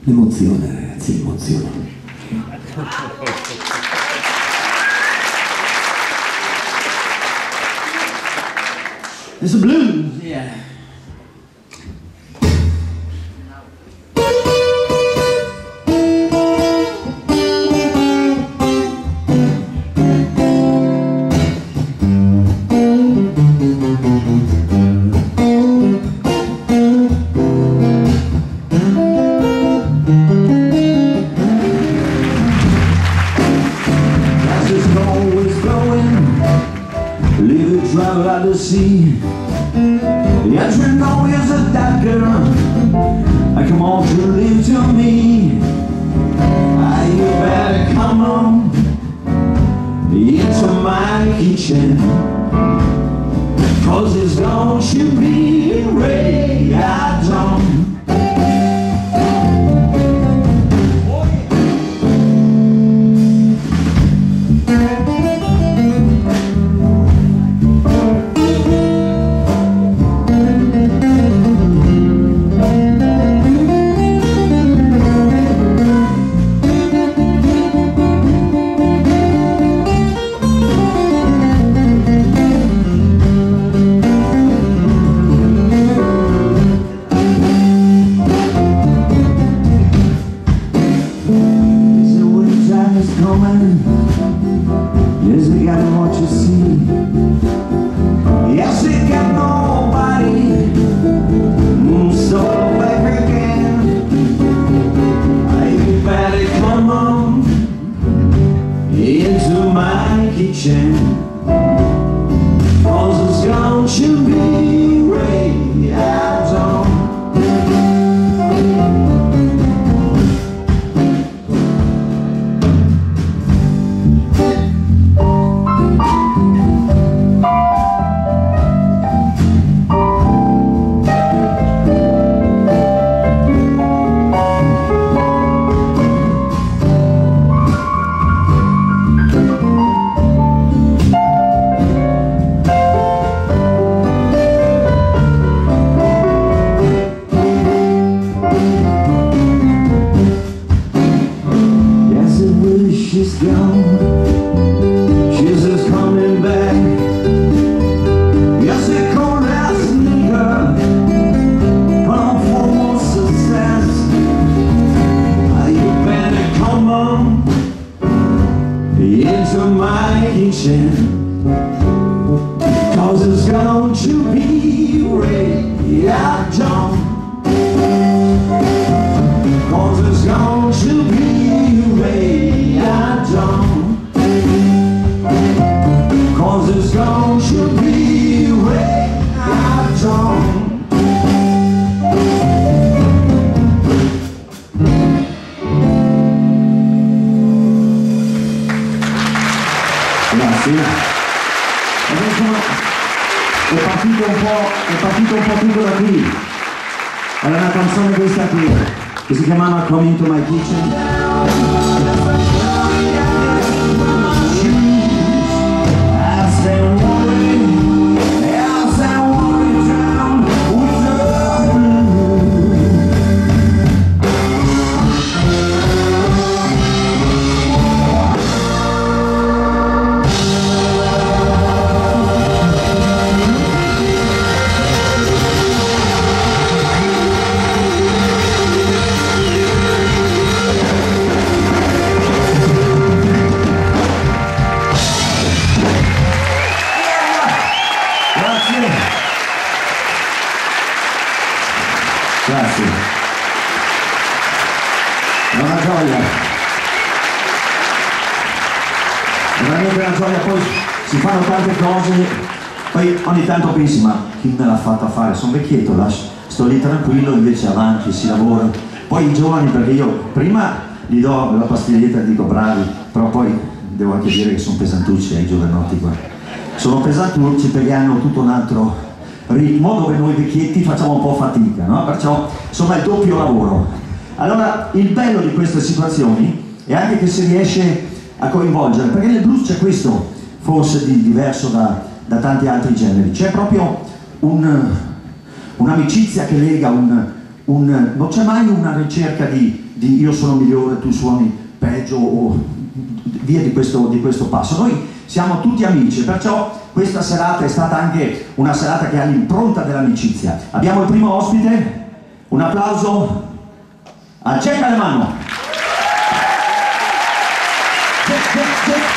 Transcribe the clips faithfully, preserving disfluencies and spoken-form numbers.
L'emozione, ragazzi, l'emozione. It's a blues, yeah. Travel out to sea. Yes, you know he's a dagger. I come on to live to me. Ah, you better come on into my kitchen, 'cause it's going to be ready at dawn. Yes, they got what you see. Yes, they got nobody. Mm, so back again. You better come on into my kitchen, 'cause it's going to be ready at dawn. She's gone, she's just coming back. Yes, they call that sneaker, but I'm for more success. Ah, you better come on into my kitchen, 'cause it's going to be ready at dawn. 'Cause it's going to be ready at dawn. 'Cause it's going to be ready at dawn. Grazie. Adesso è partito un po', è partito un po' tutto da qui. Era una canzone questa qui, che si chiamava Come Into My Kitchen. Grazie. È una gioia. È veramente una gioia, poi si fanno tante cose, poi ogni tanto pensi, ma chi me l'ha fatta fare? Sono vecchietto, sto lì tranquillo, invece avanti, si lavora. Poi i giovani, perché io prima gli do la pastiglietta e dico bravi, però poi devo anche dire che sono pesantucci ai giovanotti qua. Sono pesantucci perché hanno tutto un altro ritmo dove noi vecchietti facciamo un po' fatica, no? Perciò insomma è il doppio lavoro. Allora il bello di queste situazioni è anche che si riesce a coinvolgere, perché nel blues c'è questo forse di diverso da, da tanti altri generi, c'è proprio un, un'amicizia che lega, un, un, non c'è mai una ricerca di, di io sono migliore, tu suoni peggio o via di questo, di questo passo. Noi siamo tutti amici, perciò questa serata è stata anche una serata che ha l'impronta dell'amicizia. Abbiamo il primo ospite, un applauso a Jack Alemano. Jack, Jack, Jack.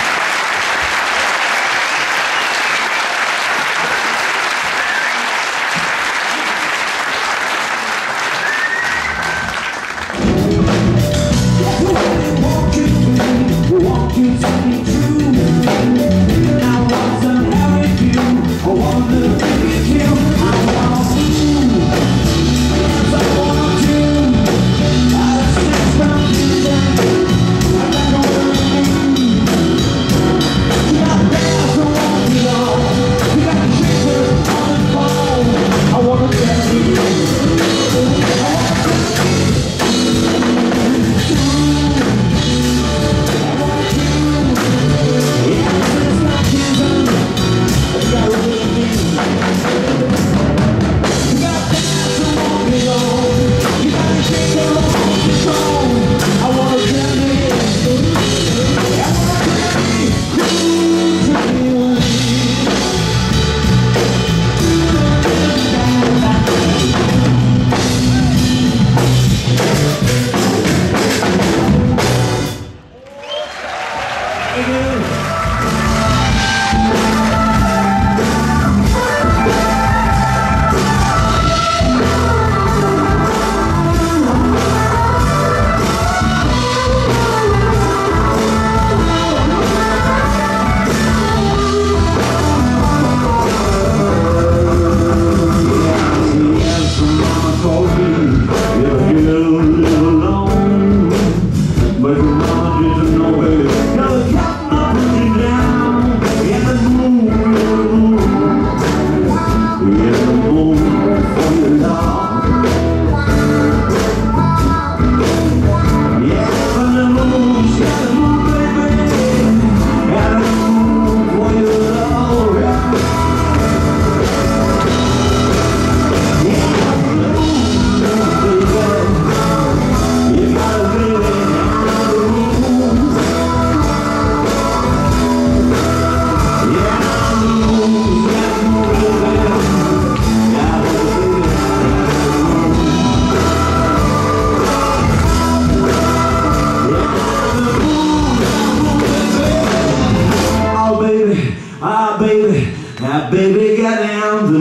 Baby got down the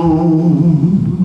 moon.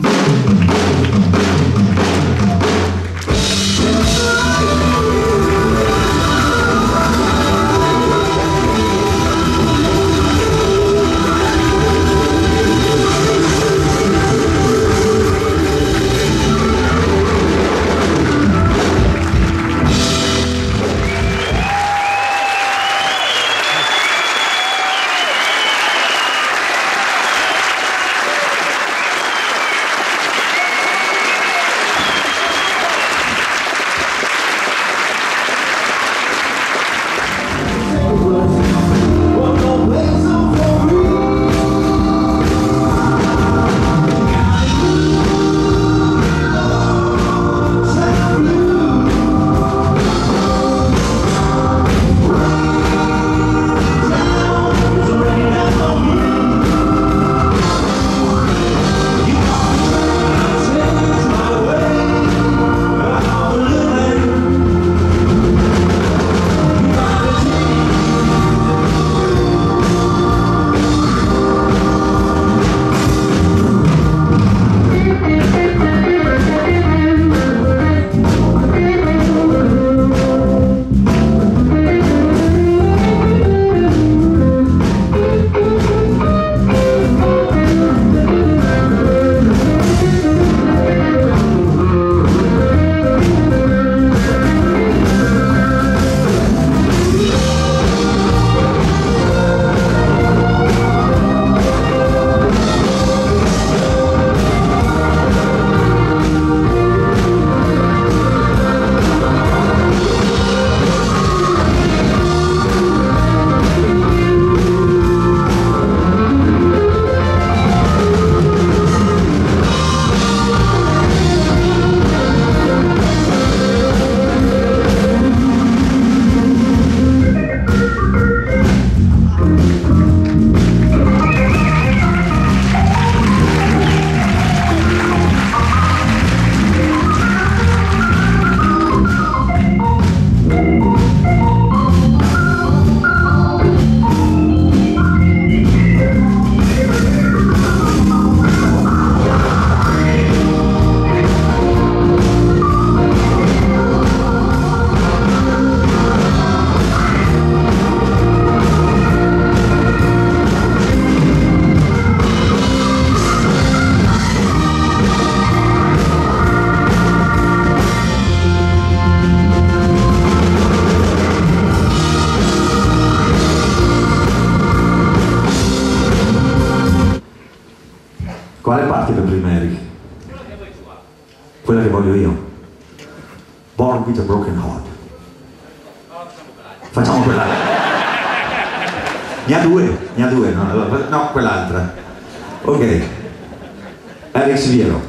parti per prima, Eric. Quella che voglio io. Born with a Broken Heart. Facciamo quella. Ne ha due, ne ha due, no, no quell'altra. Ok. Eric Siviero.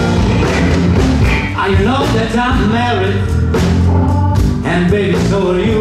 I'm married, and baby, so are you.